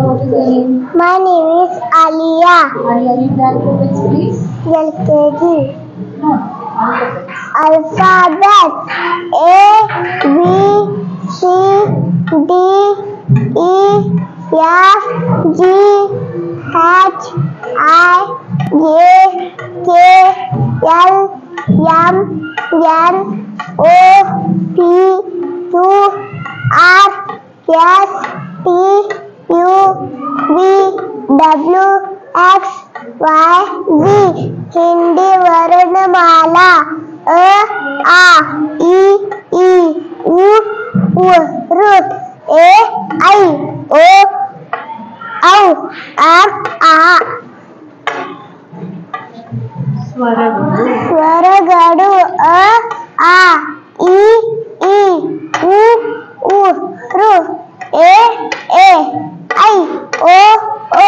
what is your name? My name is Alia. Alia, read the alphabets, please. LKG. No, alphabets. Alphabet A B C D E F G H I J K L M N O P Q R S T U V W X Y Z. Hindi वर्णमाला अ आ इ उ ऋ ए ऐ ओ औ आ स्वरगळु अ आ इ उ ऋ ए ऐ ओ औ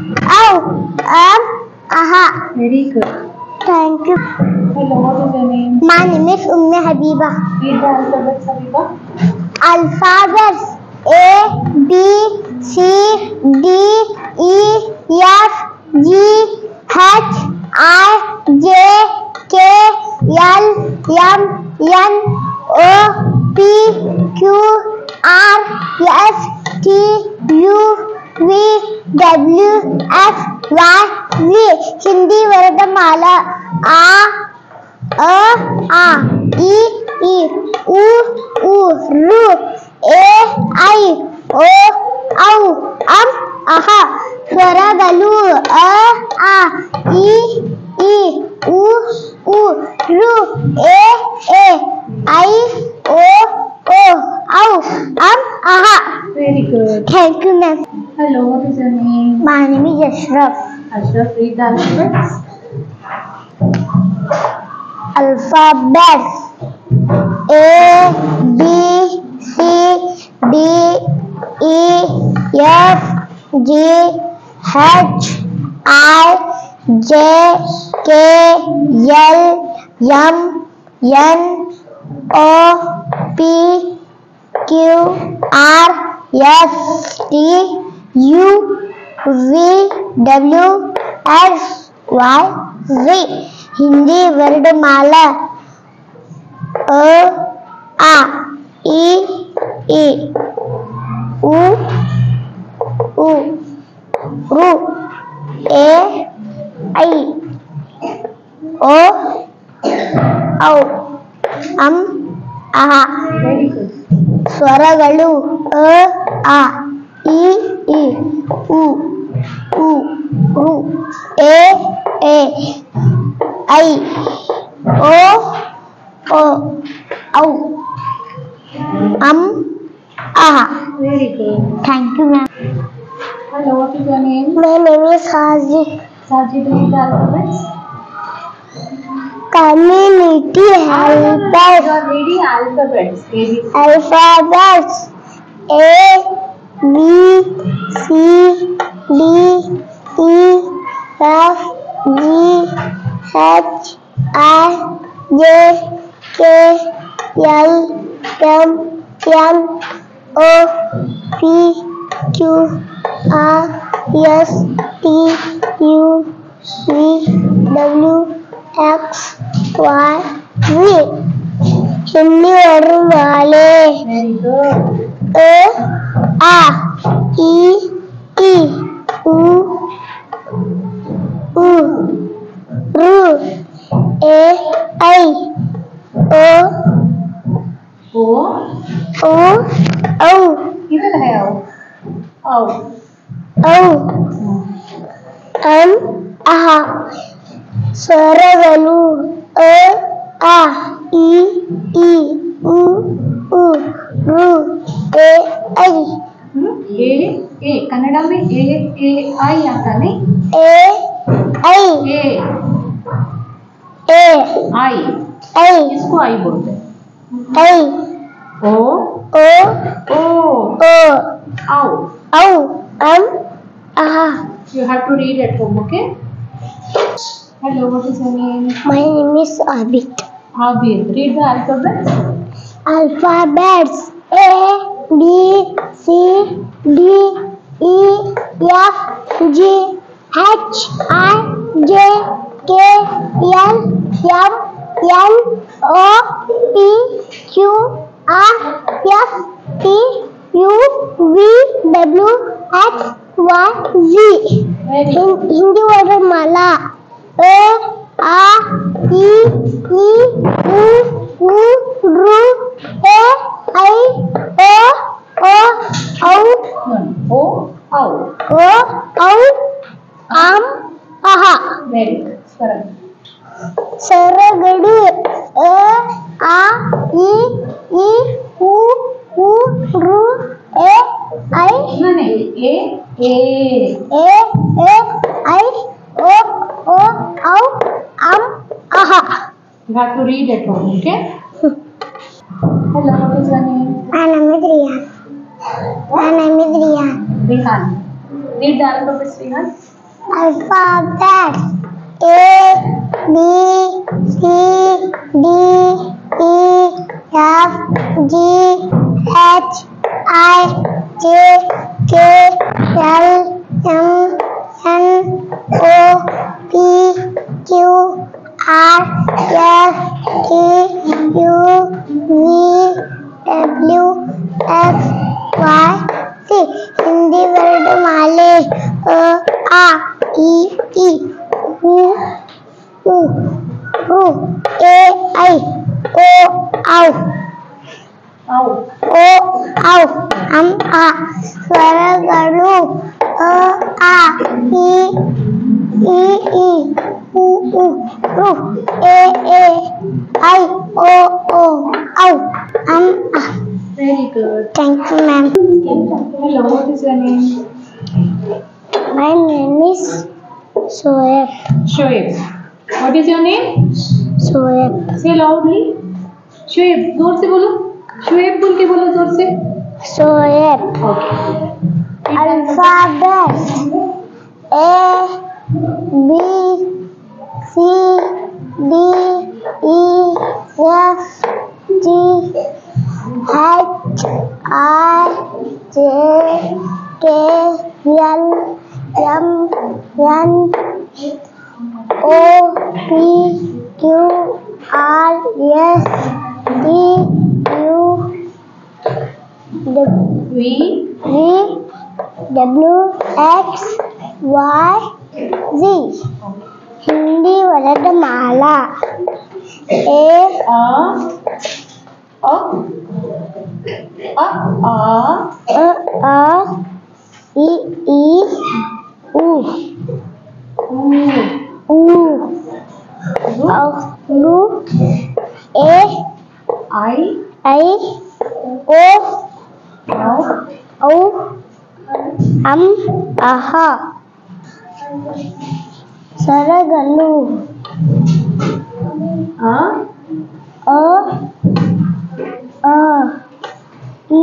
Very good. Thank you. Hello, what is your name? My name is Habiba. Read the alphabets, Habiba. Alphabets A B C D E F G H I J K L M N O P Q R S T U V W X Y Z. Hindi वर्णमाला आ इ उ ऋ ए ऐ ओ औ स्वरगळु अ आ इ उ ऋ ए ऐ ओ औ Very good. Thank you, ma'am. Hello, what is your name? My name is Ashraf. Ashraf, read the alphabets. Alphabets A B C D E F G H I J K L M N O P Q R S T U V W X Y Z. Hindi वर्णमाला अ आ इ उ ऋ ए ऐ ओ औ Very good. ಸ್ವರಗಳು ಅ ಆ इ उ ಋ ए ऐ ओ औ Very good. Thank you, ma'am. Hello, what is your name? My name is Sajid. Sajid, read the alphabets. Community helpers. You are reading alphabets. Alphabets A B C D E F G H I J K L M N O P Q R S T U V W X Y Z. Hindi वर्णमाले Very good. अ आ इ उ ऋ ए ऐ ओ औ किधर है औ ಸ್ವರಗಳು ಅ ಆ इ उ ऋ ए ऐ ए कन्नड़ा में ए आई आता नहीं ए ऐ ए आई ऐ इसको आई बोलते हैं ऐ ओ औ you have to read at home, okay? Hello, what is your name? My name is Abid. Abid, read the alphabets. Alphabets A B C D E I J K L M N O P Q R S T U V W X Y Z. Hindi वर्णमाला अ आ ई ई उ रू ए ऐ ओ औ आम आहा. Very good. सरगडू अ आ ई उ रू ए ऐ नहीं, ए ऐ ओ औ आम आहा. You have to read at home, okay? Hello, what is your name? My name is Riyan. Rihan. Read the alphabet, Rihan. Alphabet A B C D E F G H I J K L M N O P Q R S T U V W X Y Z. Hindi वर्णमाले अ आ ई उ रू ए ऐ ओ औ आम आ. स्वरगणु अ आ ई उ रू ए ऐ ओ औ आम आ. Very good. Thank you, ma'am. Hello, what is your name? My name is Shoaib. Shoaib. What is your name? Shoaib. Say loudly. Shoaib. जोर से बोलो. Shoaib बोल के बोलो जोर से. Shoaib. Okay. Alphabet A B C D E F G H I J K L M N O P Q R S T U V W X Y Z. Hindi वर्णमाला A ई उ रू ए I ऐ ओ आम आहा. सरगणु अ ई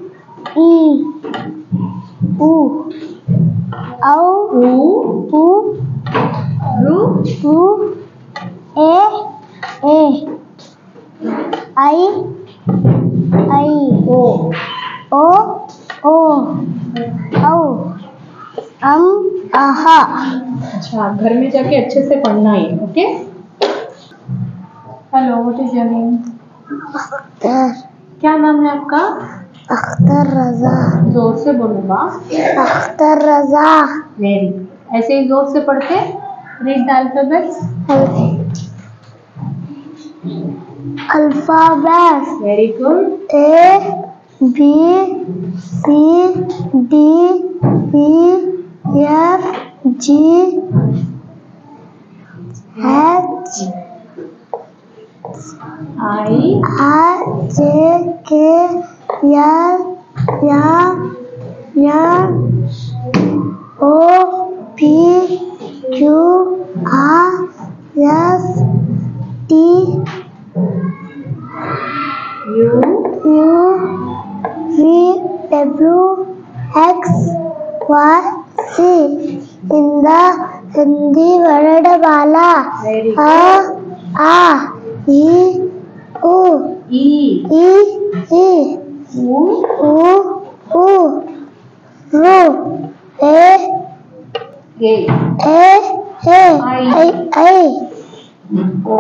उ औ रू ए ऐ ओ औ आम आहा. अच्छा, घर में जाके अच्छे से पढ़ना है. Okay. Hello, what is your name? क्या नाम है आपका? अख्तर रजा. जोर से बोलूंगा. अख्तर रजा. वेरी. ऐसे ही जोर से पढ़ते. Read the alphabets. Alphabet very good. A B C D E F G H I J K L M O P Q R S T U V W X Y Z. Hindi वर्णमाला Very अ आ ई उ रू ए ए I ओ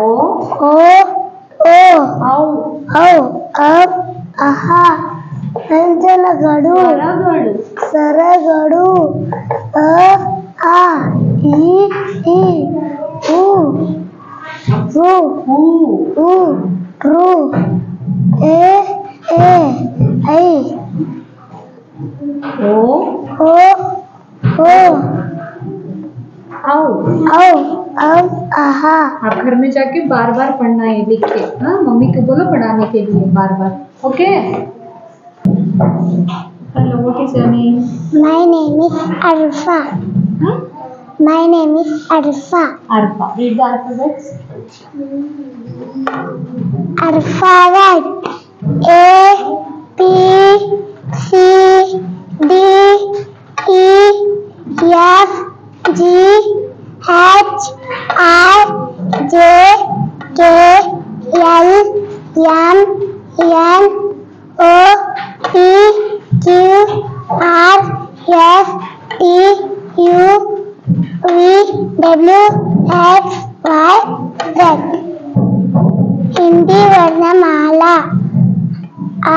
औ aha ನಂಜನಗಡು ಸರಗಡು ಆ ಈ ರು ರು A I ओ औ आहा। आप घर में जाके बार बार पढ़ना है लिख के। हाँ, मम्मी को बोलो पढ़ाने के लिए बार बार। Okay. Hello, what is your name? My name is Arfa. My name is Arfa. Arfa. Read the alphabets. Alphabet A B C D E F G H I J K L M N O P Q R S T U V W X Y Z। Hindi वर्णमाला आ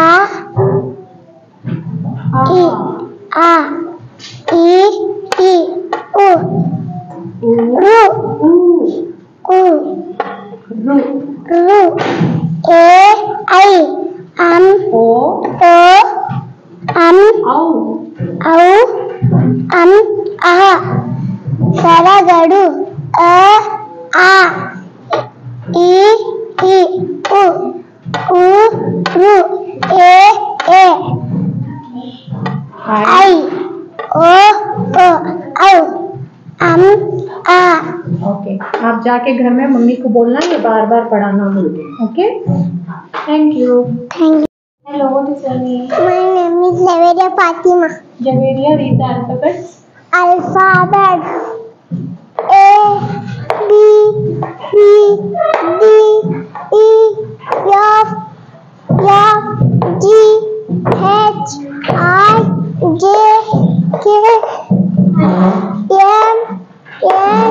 ई उ रू रू ए आई ओ औ आहा। ಸರಗಡು ಆ ಈ ಉ ರು ಎ ಐ ओ औ आ। ओके, आप जाके घर में मम्मी को बोलना ये बार बार पढ़ाना बोलते। Okay, thank you. Hello, what is your name? My name is Javeria Fatima. Javeria, read the alphabets. Alphabet A B C D E F G H I J K L M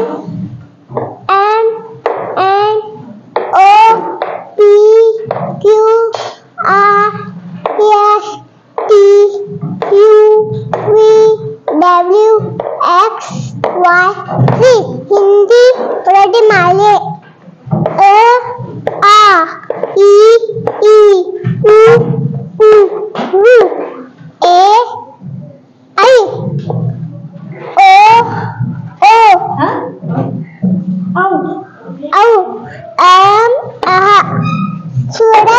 N O P Q R S T U V W X Y Z। Hindi वर्णमाला अ आ ई उ ए आई ओ औ आहा।